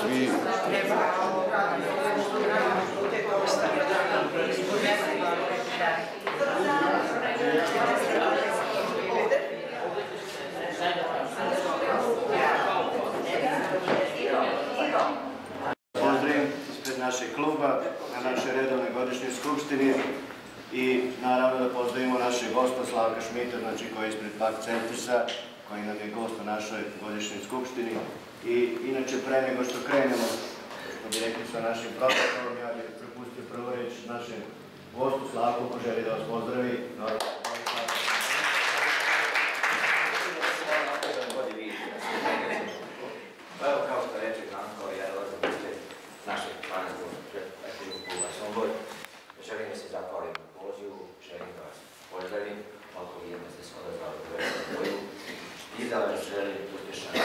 svi. Pozdravim ispred našeg kluba na našoj redovnoj godišnjoj skupštini i naravno da pozdravimo našeg gosta Slavka Šmita, znači koji je ispred Pak Centrisa, koji nam je gost na našoj godišnjoj skupštini. I inače pre nego što krenemo, što bi rekli sa našim protokolom, ja bih prepustio prvo reč našem gostu Slavku, ko želi da vas pozdravi. Evo, kao što reče Branko, ja dolazim ispred našeg članskog aktivnog kluba Sombor. Želim da se zahvalim na pozivu, želim da vas pozdravim, oko jedno ste se odazvali u velikom boju i da vas želim uspješan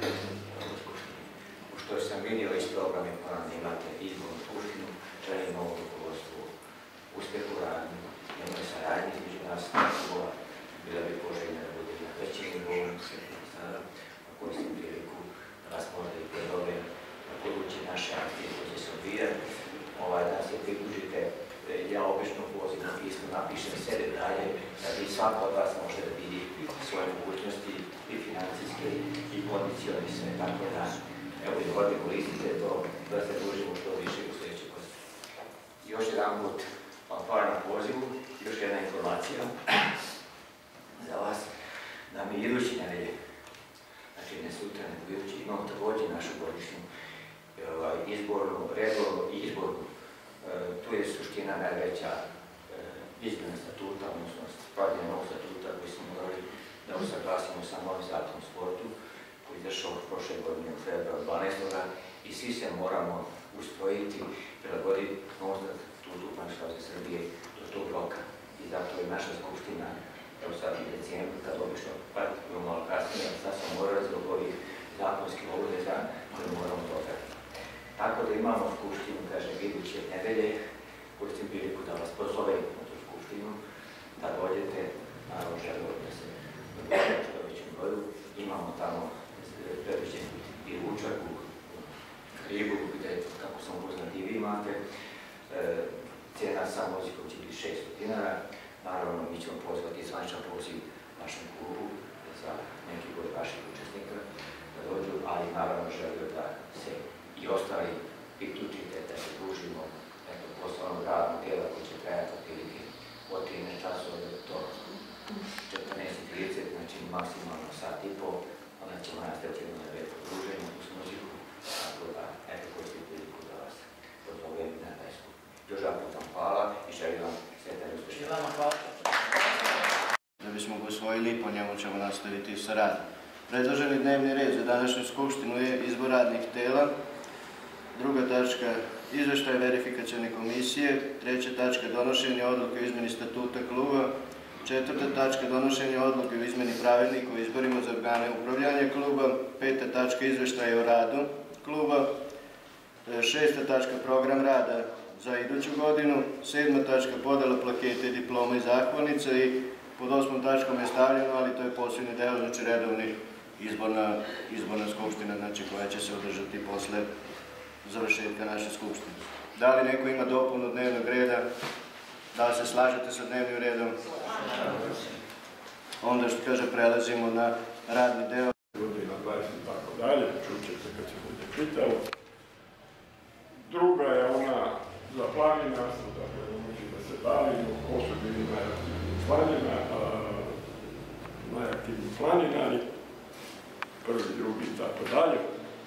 u što sam vidio iz programe plan imate izbornu skupštinu, želim novu rukovodstvu, uspjehu radnju, jednoj saradnji između nas klubova, bila bi poželjna da bude na većem nivou, sada koristim priliku da vas možda i predove na područje naše akcije koje će se odvijati, da se priključite. Ja obično pozivam pismo, napišem sve detalje da bi svako od vas može da vidi svoje mogućnosti i financijske i kondicione sve, tako da evo i ovdje koristite to da se družimo što više u sljedećoj godini. Još jedan put vam hvala na pozivu, još jedna informacija za vas, da mi idući nedelje, znači ne sutra, nego idući, imamo također našu godišnju izbornu, redovnu i izbornu. Tu je suština najveća izmjena statuta, odnosno spadanje novog statuta koji smo morali da usaglasimo sa novim zakonom o sportu koji je izašao od prošle godine u februaru 12. i svi se moramo ustrojiti, prilagoditi novom statutu Upravnog saveza Srbije do tog roka. I zato je naša skupština, evo sad u decembru, kad obično partijemo malo kasnije, sad smo morali zbog ovih zakonskih obaveza koje moramo dograditi. Tako da imamo skupštinu, kažem, iduće nedelje, koristim priliku da vas pozovem na tu skupštinu, da dođete, naravno želimo da se dođete što većem broju. Imamo tamo predviđen i ručak u Hribu, gde, kako sam upoznat i vi imate, cijena samo ozikog će biti 600 dinara. Naravno, mi ćemo pozvati zvaničan poziv našem klubu za neki broj vaših učesnika da dođu, ali naravno želio da se i ostali priključite, da se družimo nekog poslovnog radnog dela koji će trajati otprilike od 13 časova do 14:30, znači maksimalno sat i pol, onda ćemo nastaviti jedno veliko druženje uz muziku, tako da eto koristim priliku da vas pozovem na taj skup. Još jedan put vam hvala i želim vam sretan i uspješan. Da bismo ga usvojili, po njemu ćemo nastaviti sa radom. Predloženi dnevni red za današnju skupštinu je izbor radnih tela. Druga tačka, izveštaj verifikacione komisije. Treća tačka, donošenje odluke o izmeni statuta kluba. Četvrta tačka, donošenje odluke o izmeni pravilnika o izborima za organe upravljanja kluba. Peta tačka, izveštaj o radu kluba. Šesta tačka, program rada za iduću godinu. Sedma tačka, podela plakete, diploma i zahvalnica. I pod osmom tačkom je stavljeno, ali to je posljednji deo, znači redovni izborna skupština, znači koja će se održati posle završetka naše skupštine. Da li neko ima dopunu dnevnog reda? Da li se slažete sa dnevnim redom? Onda što kaže prelazimo na radni deo. Godina 20 i tako dalje, čućete kad se bude čitalo. Druga je ona za planinarstvo, dakle moći da se bavimo, ko su bili najaktivniji planinari, prvi, drugi i tako dalje.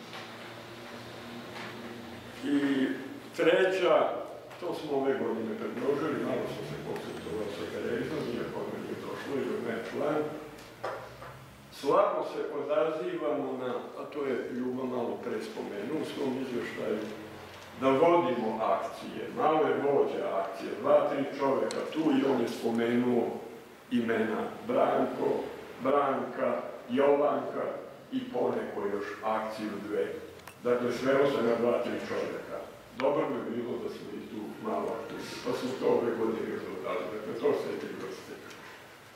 I treća, to smo ove godine predložili, malo smo se konsultovali sa Terezom, iako me nije došlo ili ne član. Slabo se odazivamo na, a to je Ljubo malo pre spomenuo u svom izvještaju, da vodimo akcije, malo je vođa akcije, 2-3 čovjeka, tu i on je spomenuo imena Branko, Branka, Jovanka i poneko još akciju 2. Dakle, sveo se na 2-3 čovjeka. Dobro bi bilo da smo i tu malo aktivni, pa smo to ove godine još dodali. Dakle, to se je vrste.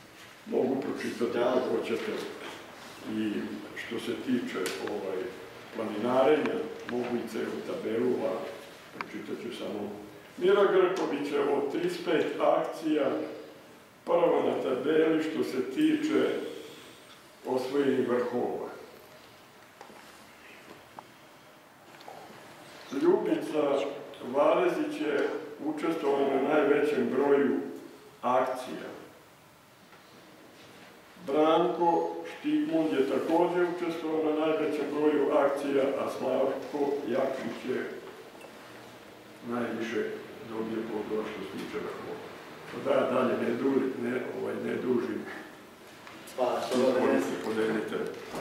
Mogu pročitati ako hoćete. I što se tiče planinarenja, mogu i celu tabelu, a pročitat ću samo. Mira Grkovićevo 35 akcija, prvo na tabeli što se tiče osvojenih vrhova. Ljubica Varezić je učestvovala na najvećem broju akcija. Branko Štigmund je također učestvovao na najvećem broju akcija, a Slavko Jakšić je najviše dobio bodova što se tiče vrhova. Da, dalje, ne dužim. Hvala, podelite.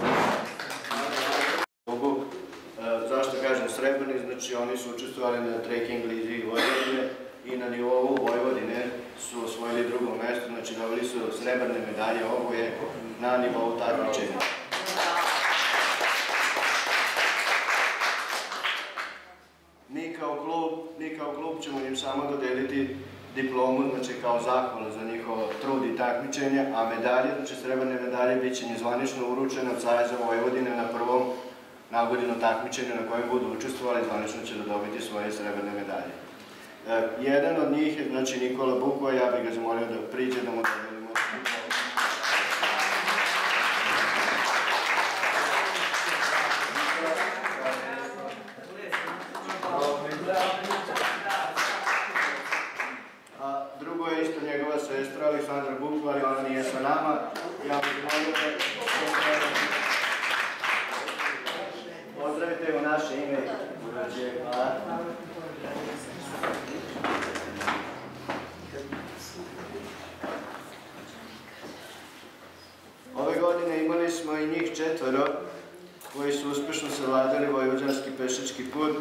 Zašto kažem srebrni, znači oni su učestvovali na trekking lizi Vojvodine i na nivou Vojvodine su osvojili drugo mesto, znači dobili su srebrne medalje oboje na nivou takmičenja. Mi kao klub ćemo im samo dodeliti diplomu, znači kao zahvalu za njihov trud i takmičenje, a medalje, znači srebrne medalje, bit će zvanično uručene od Saveza Vojvodine na prvom nagodinu takmičenju na kojem budu učestvovali, zvanično će dobiti svoje srebrne medalje. Jedan od njih je, znači, Nikola Bukva, ja bih ga zamolio da priđe da mu dodelimo. A drugo je isto njegova sestra, Aleksandra Bukva, ali ona nije sa nama. Ja bih zamolio da pozdravite u naše ime. Ove godine imali smo i njih 4 koji su uspešno savladali vojvođanski pešački put.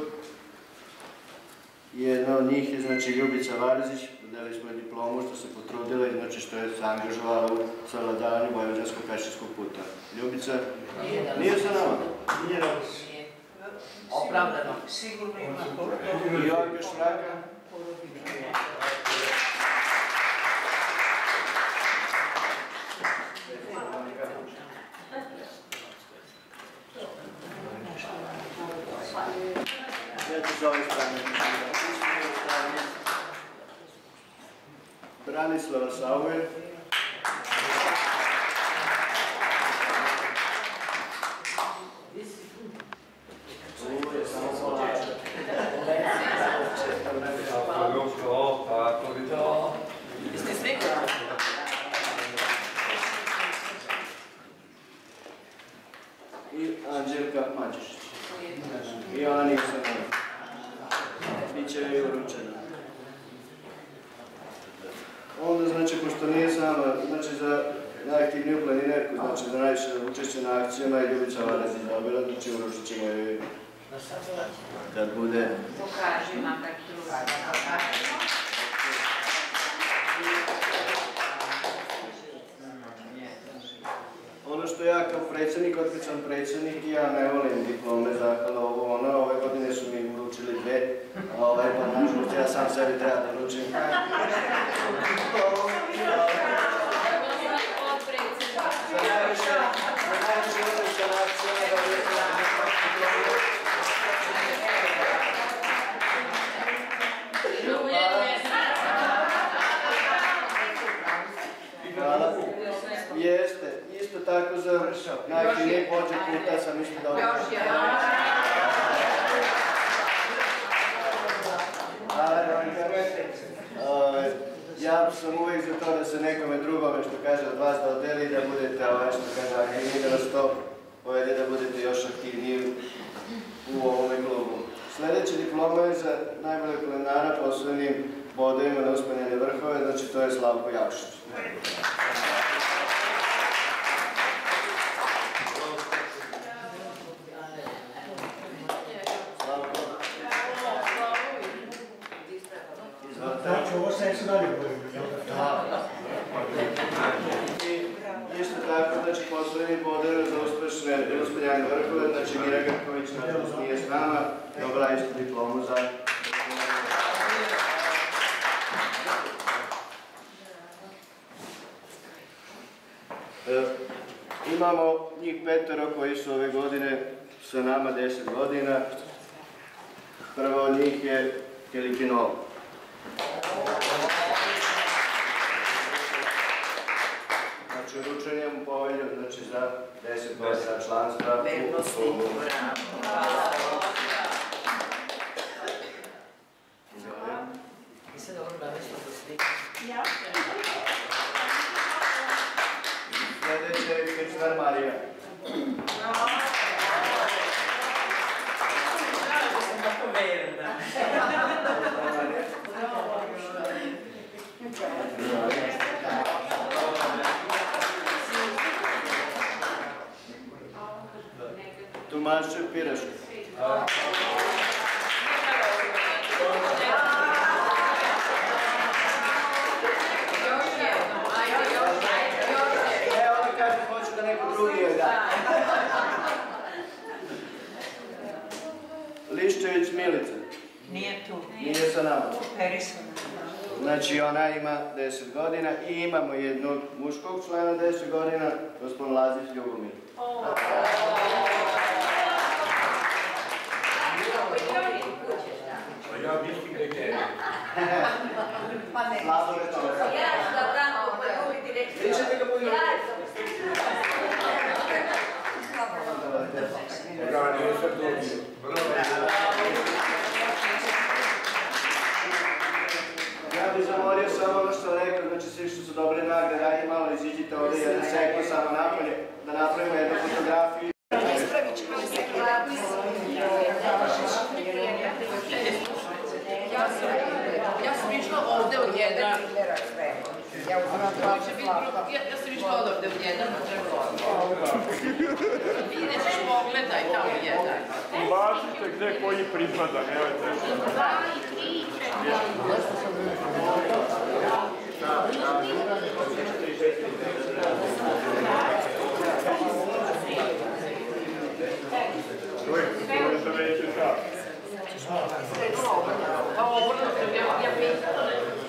Jedna od njih je, znači, Ljubica Varezić, dali smo je diplomu što se potrudila i, znači, što je se angažovala u savladavanju vojvođanskog pešačkog puta. Ljubica? Nije sa nama? Nije nama. Opravdano. Sigurno ima. I Olga Švraka? Ja ću s ove strane. Branislava Sauer. I Anđelka Mađešić. I ona nije sa nama. Biće joj uručena. Onda, znači, pošto nije sama, znači, za najaktivniju planinerku, znači, za najviše učešće na akcijama je Ljubica Varezić dobila, znači, uručit ćemo joj kad bude... Pokaži makar trud. Ono što ja kao predsjednik, otkad sam predsjednik, ja ne volim diplome zahvala ovo ono, ove godine su mi uručili 2, pa nažalost ja sam sebi treba da uručim. Za najviše uručen akcija da bude hvala. Jeste. Isto tako za najaktivnijeg vođa puta sam isto dobro. Ja sam uvijek za to da se nekome drugome, što kaže, od vas da odeli, da budete, što kaže, aktivniji, da vas to povede da budete još aktivniji u ovome klubu. Sljedeći diploma je za najboljeg planara po osvojenim bodovima na uspenjene vrhove, znači to je Slavko Jakšić. Znači, ovo se je dalje bolje. Isto tako, znači, poslednji bodove za uspenjane vrhove, znači Mira Grković, nažalost, nije s nama, dobila isto diplomu za... Imamo njih 5 koji su ove godine sa nama 10 godina. Prva od njih je Filipinova. Znači, uručen je mu povelju za 10 godina članstva u klubu. Sljedeće je Kirčnar Marija. Tomašev Piraško. Ona kaže, hoću da neko drugi joj da. Liščević Milica. Nije tu. Nije sa nama. Harrison. Znači, ona ima 10 godina i imamo jednog muškog člana 10 godina, gospodin Lazić Ljubomir. Ja mislim da je Slabo je to. Vi ćete ga poljubiti. Ja bih zamolio samo ono što rekao, znači svi što su dobili nagrade, ajde malo iziđite ovdje jedan sekund samo napolje, da napravimo jednu fotografiju. Ja sam išla ovdje u jedan. Ja sam išla ovdje u jedan. Ideš pogledaj tamo jedan. Uvažite gdje koji pripada, nemojte. 2 i 3, 4. To je za veće čas. Ovo sam ja pitala.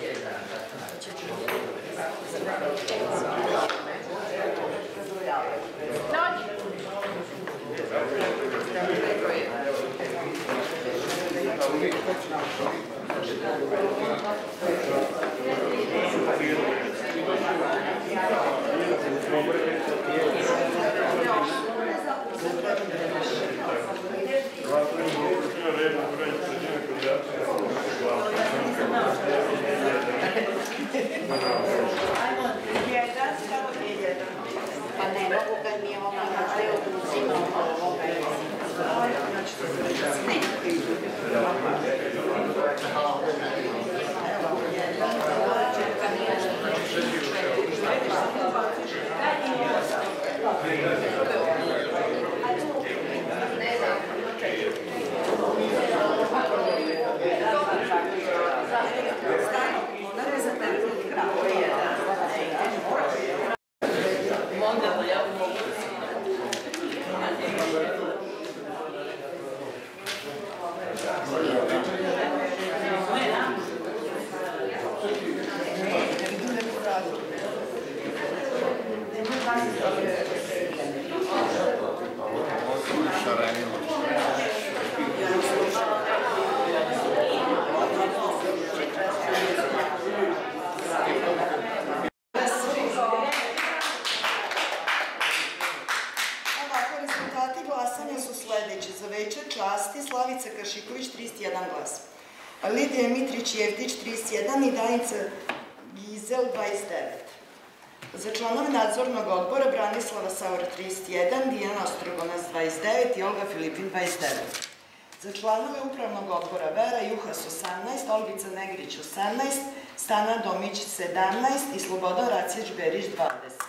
Pa ne mogu kad mi je ona možda oduzima ovoga i Slavica Kašiković 31 glas, Lidija Mitrić-Jevtić 31 i Danica Gizel 29. Za članove nadzornog odbora Branislava Saur 31, Dijana Ostrogonac 29 i Olga Filipin 29. Za članove upravnog odbora Vera Juhas 18, Olgica Negrić 18, Stana Domić 17 i Slobodan Racijeć-Berić 20.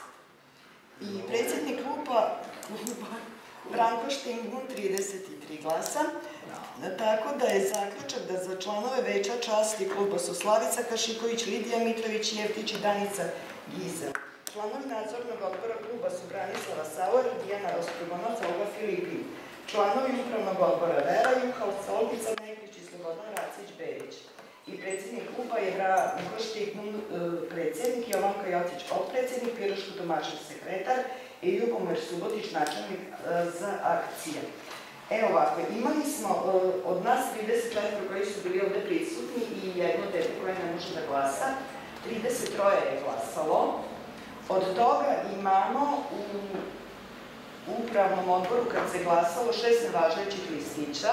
I predsjednik kluba Branko Štingun 33 glasa, tako da je zaključak da za članove veća časti kluba su Slavica Kašiković, Lidija Mitrović-Jevtić i Danica Gizel. Članovi nadzornog odbora kluba su Branislava Sauer, Dijana Ostrogonac, Olga Filipin. Članovi upravnog odbora Vera Juhas, Olgica Negrić i Slobodan Racić-Berić. I predsjednik kluba je Branko Štingun, predsjednik, Jovanka Jocić, potpredsjednik, Piroško Tomašev, sekretar i Ljubomir Subotić, načelnik za akcije. Ovako, imali smo od nas 34 koji su bili ovde prisutni i jedno dete koje ne može da glasa, 33 je glasalo. Od toga imamo u upravnom odboru kad se glasalo 6 nevažećih listića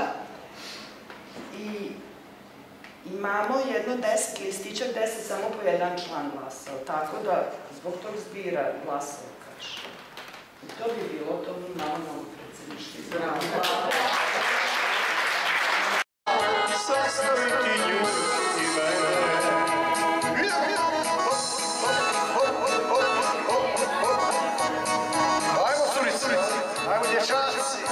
i imamo jedno 10 listića gde se samo po jedan član glasao, tako da zbog tog zbira glasao kaže. I to bi bilo, to bi imamo novo predsjedništvo. Bravo. Sastaviti nju i mene. Ajmo, curice, ajmo, dječaci.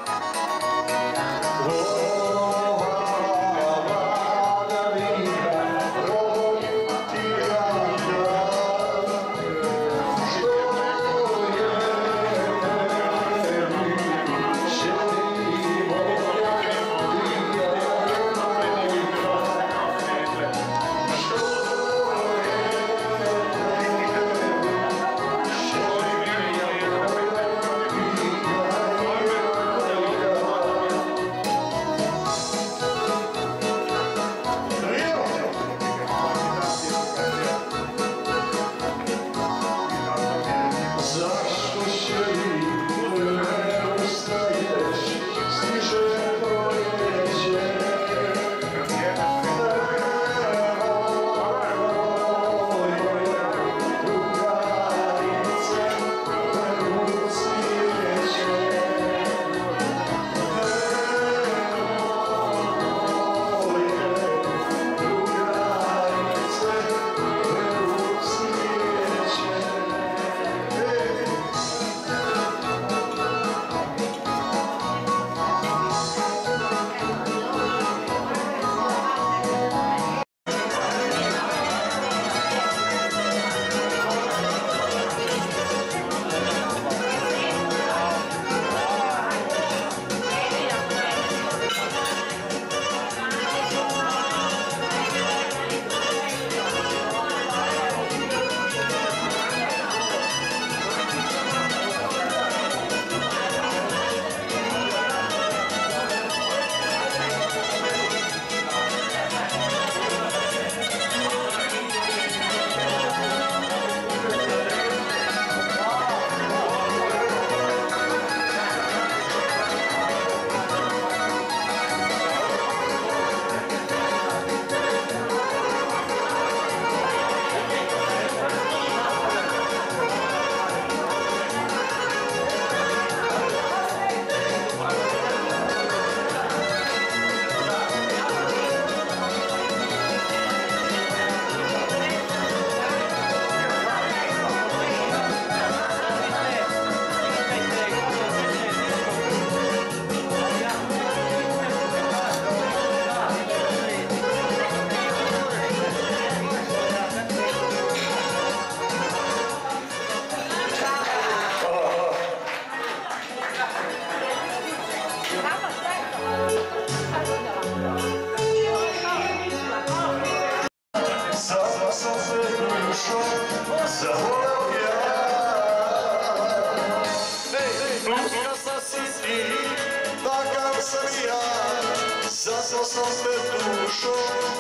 Zato sam sve dušo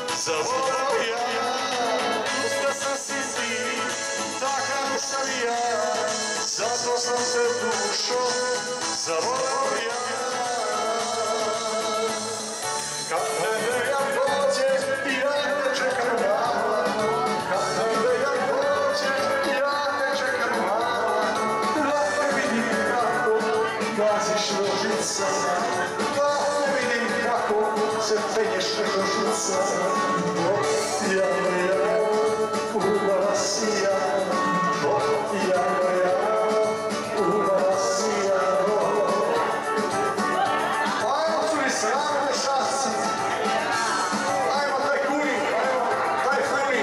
zaboravio ja. Usta sam si ti, takav sam ja. Zato sam sve dušo zaboravio ja. Kad nedelja dođe, ja te čekam mala. Kad nedelja dođe, ja te čekam mala. Da te vidim kako gaziš rožicama. Se penješ preko žuca, ja, uvasija, ja, uvasija. Ajmo curice, ajmo dešaci, ajmo taj kuni, ajmo taj funi.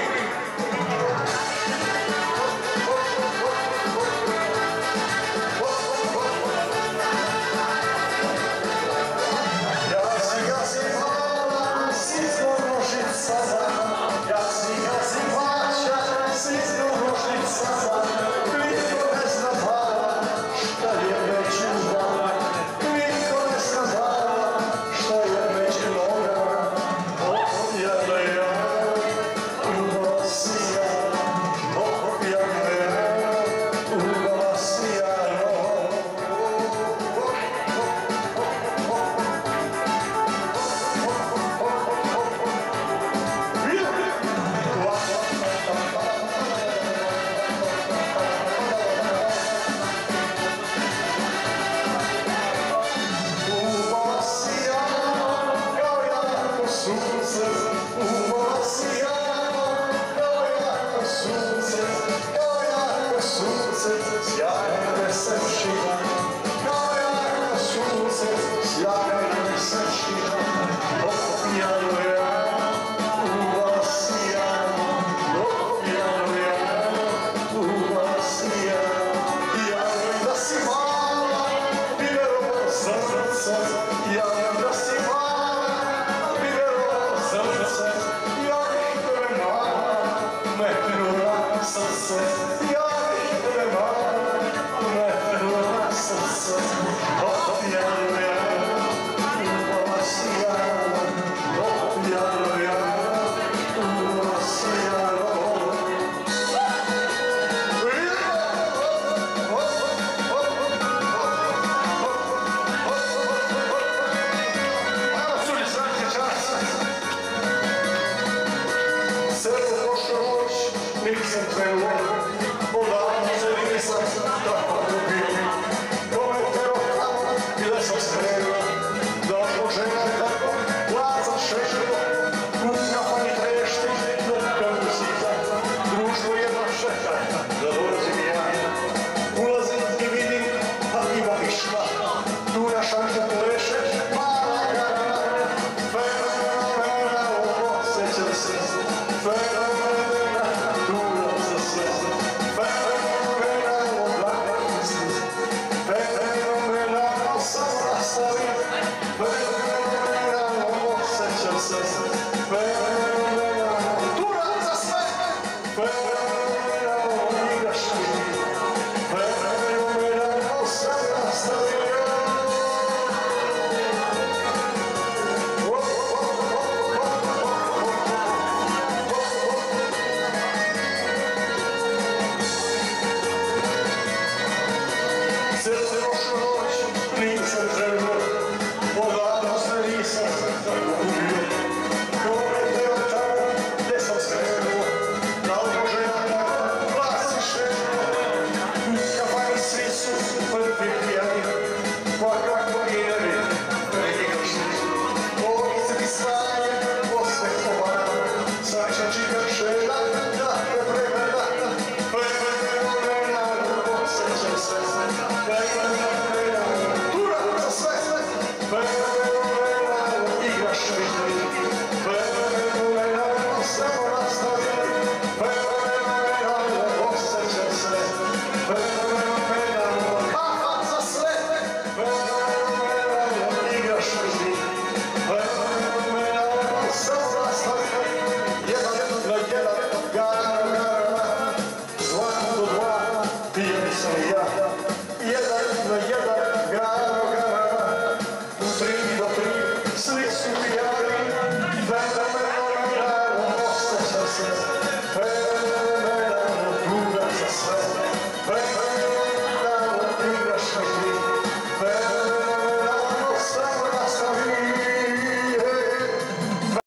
Ja si gazi plaća sve